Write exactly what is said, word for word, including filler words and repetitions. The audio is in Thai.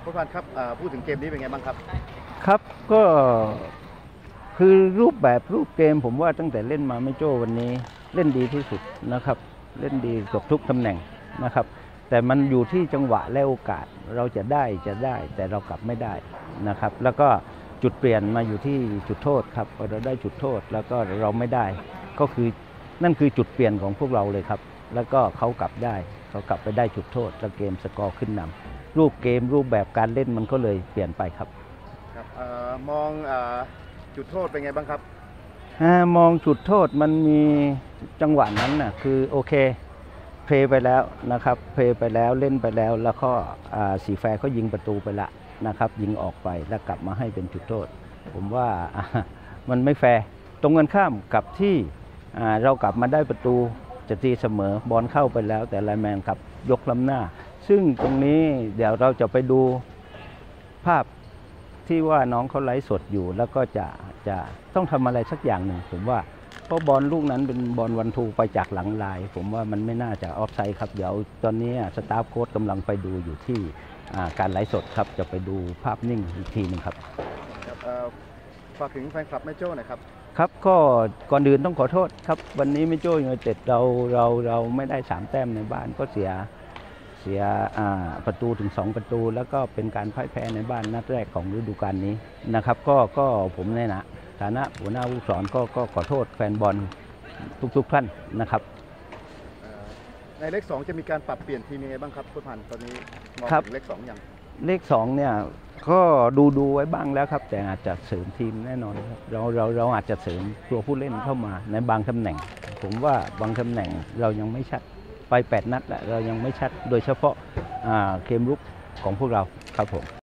ผู้พันครับพูดถึงเกมนี้เป็นไงบ้างครับครับก็คือรูปแบบรูปเกมผมว่าตั้งแต่เล่นมาไม่โจ้วันนี้เล่นดีที่สุดนะครับเล่นดีกับทุกตำแหน่งนะครับแต่มันอยู่ที่จังหวะและโอกาสเราจะได้จะได้แต่เรากลับไม่ได้นะครับแล้วก็จุดเปลี่ยนมาอยู่ที่จุดโทษครับพอเราได้จุดโทษแล้วก็เราไม่ได้ก็คือนั่นคือจุดเปลี่ยนของพวกเราเลยครับแล้วก็เขากลับได้เขากลับไปได้จุดโทษแล้วเกมสกอร์ขึ้นนำรูปเกมรูปแบบการเล่นมันก็เลยเปลี่ยนไปครับครับมองจุดโทษเป็นไงบ้างครับมองจุดโทษมันมีจังหวะนั้นนะคือโอเคเพลย์ไปแล้วนะครับเพลย์ไปแล้วเล่นไปแล้วแล้วก็สีแฟร์เขายิงประตูไปละนะครับยิงออกไปแล้วกลับมาให้เป็นจุดโทษผมว่ามันไม่แฟร์ตรงกันข้ามกับที่เรากลับมาได้ประตูจะตีเสมอบอลเข้าไปแล้วแต่ไลน์แมนครับยกล้ำหน้าซึ่งตรงนี้เดี๋ยวเราจะไปดูภาพที่ว่าน้องเขาไลฟ์สดอยู่แล้วก็จะจะต้องทำอะไรสักอย่างหนึ่งผมว่าเพราะบอลลูกนั้นเป็นบอลวันทูไปจากหลังลายผมว่ามันไม่น่าจะออฟไซด์ครับเดี๋ยวตอนนี้สตาฟโค้ชกำลังไปดูอยู่ที่การไลฟ์สดครับจะไปดูภาพนิ่งอีกทีนึงครับฝากถึงแฟนคลับแม่โจ้หน่อยครับครับก็ก่อนอื่นต้องขอโทษครับวันนี้แม่โจ้ยูไนเต็ดเราเราเราไม่ได้สามแต้มในบ้านก็เสียเสียประตูถึงสองประตูแล้วก็เป็นการพ่ายแพ้ในบ้านนัดแรกของฤดูกาลนี้นะครับก็ก็ผมในฐานะหัวหน้าผู้สอนก็ก็ขอโทษแฟนบอลทุกๆท่านนะครับในเลขสองจะมีการปรับเปลี่ยนทีมยังไงบ้างครับผู้พันตอนนี้มองถึงเลขสองอย่างเลขสองเนี่ยก็ดูดูไว้บ้างแล้วครับแต่อาจจะเสริมทีมแน่นอนครับเราเราเราอาจจะเสริมตัวผู้เล่นเข้ามาในบางตำแหน่งผมว่าบางตำแหน่งเรายังไม่ชัดไปแปดนัดแล้วเรายังไม่ชัดโดยเฉพาะเกมรุกของพวกเราครับผม